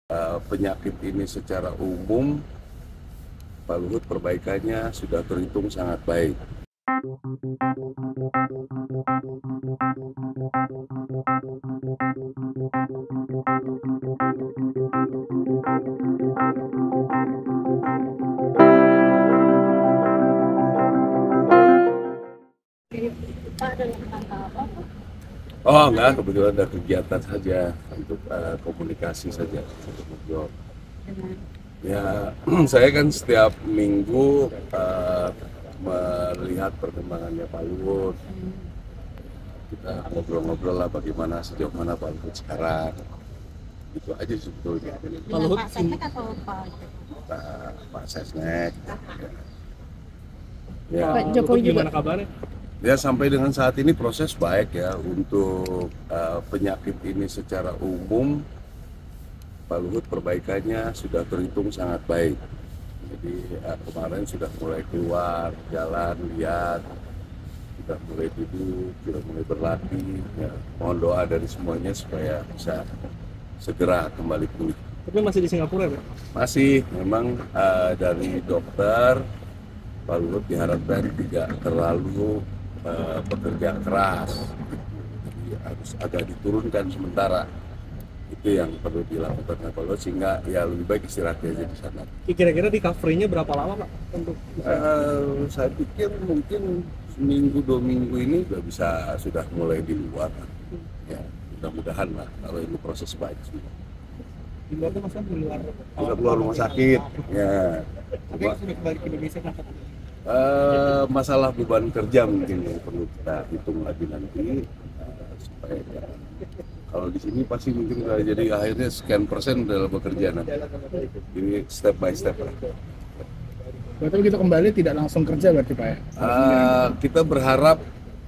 Penyakit ini secara umum, Pak Luhut perbaikannya sudah terhitung sangat baik. Oh enggak, kebetulan ada kegiatan saja untuk komunikasi saja, untuk ngobrol. Ya, saya kan setiap minggu melihat perkembangannya Pak Luhut. Kita ngobrol-ngobrol lah bagaimana sejauh mana Pak Luhut sekarang. Itu aja sebetulnya. Pak Luhut Sesnek atau Pak Sesnek. Ya. Pak Jokowi juga. Gimana kabarnya? Ya sampai dengan saat ini proses baik ya untuk penyakit ini secara umum. Pak Luhut perbaikannya sudah terhitung sangat baik. Jadi kemarin sudah mulai keluar, jalan, lihat, sudah mulai duduk, sudah mulai berlatih. Ya, mohon doa dari semuanya supaya bisa segera kembali pulih. Tapi masih di Singapura ya? Masih, memang dari dokter Pak Luhut diharapkan tidak terlalu bekerja keras, jadi harus agak diturunkan sementara. Itu yang perlu dilakukan Pak Luhut, sehingga ya lebih baik istirahatnya aja di sana. Kira-kira di recovery-nya berapa lama Pak? Untuk Saya pikir mungkin seminggu 2 minggu ini sudah mulai di luar. Ya, mudah-mudahan lah kalau ini proses baik semua. di luar itu maksudnya di luar Sudah keluar rumah sakit. Ya. tapi sudah kembali ke Indonesia kan? Masalah beban kerja mungkin yang perlu kita hitung lagi nanti supaya kalau di sini pasti mungkin jadi akhirnya sekian persen dalam bekerja nanti. Ini step by step lah. Berarti begitu kembali tidak langsung kerja berarti Pak ya? Kita berharap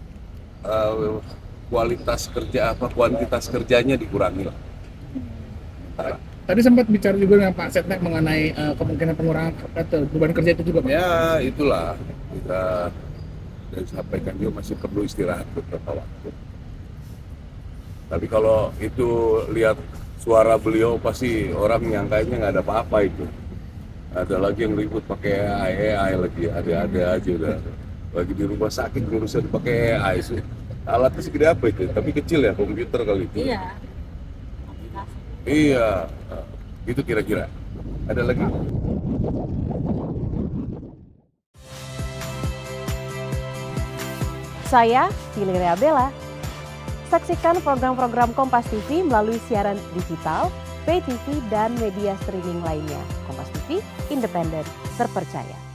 kuantitas kerjanya dikurangi lah. Tadi sempat bicara juga dengan Pak Setnek mengenai kemungkinan pengurangan beban kerja itu juga Pak. Ya itulah kita dan sampaikan juga masih perlu istirahat beberapa waktu. Tapi kalau itu lihat suara beliau pasti orang yang kayaknya nggak ada apa-apa itu. Ada lagi yang ribut pakai AI lagi, ada aja udah. Lagi di rumah sakit ngurusin pakai AI sih. Alatnya segede apa itu? Tapi kecil ya, komputer kali itu. Iya. Iya, itu kira-kira. Ada lagi? Saya Valeria Bella. Saksikan program-program Kompas TV melalui siaran digital, pay TV, dan media streaming lainnya. Kompas TV, independen, terpercaya.